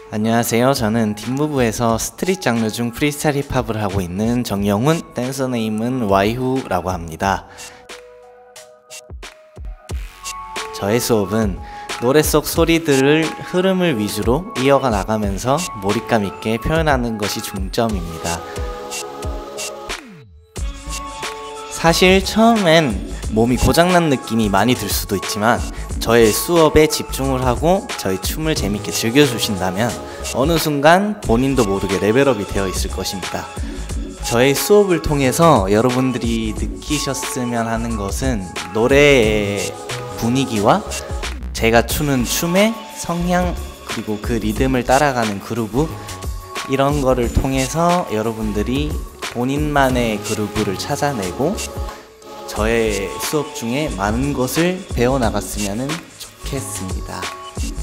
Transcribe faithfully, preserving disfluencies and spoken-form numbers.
안녕하세요. 저는 뒷무브에서 스트릿 장르 중 프리스타일 힙합을 하고 있는 정영훈, 댄서 네임은 와이후라고 합니다. 저의 수업은 노래 속 소리들을 흐름을 위주로 이어가 나가면서 몰입감 있게 표현하는 것이 중점입니다. 사실 처음엔 몸이 고장난 느낌이 많이 들 수도 있지만 저의 수업에 집중을 하고 저희 춤을 재밌게 즐겨주신다면 어느 순간 본인도 모르게 레벨업이 되어 있을 것입니다. 저의 수업을 통해서 여러분들이 느끼셨으면 하는 것은 노래의 분위기와 제가 추는 춤의 성향, 그리고 그 리듬을 따라가는 그루브, 이런 거를 통해서 여러분들이 본인만의 그루브를 찾아내고 저의 수업 중에 많은 것을 배워나갔으면 좋겠습니다.